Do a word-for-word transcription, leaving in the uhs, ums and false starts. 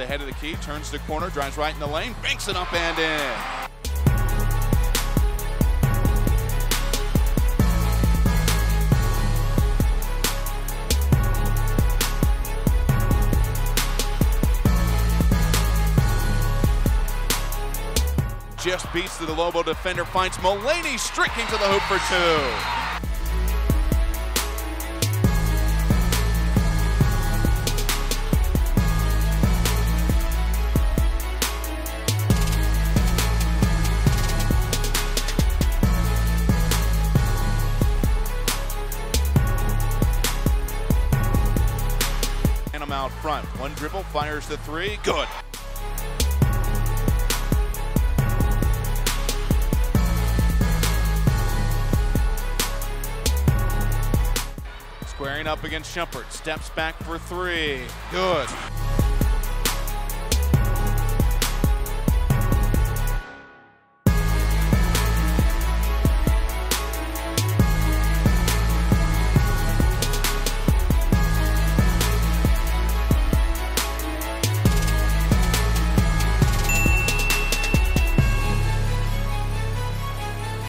ahead of the key, turns the corner, drives right in the lane, banks it up and in. Just beats the Lobo defender, finds Mulaney streaking to the hoop for two. And I'm out front. One dribble, fires the three, good. Squaring up against Shumpert, steps back for three, good.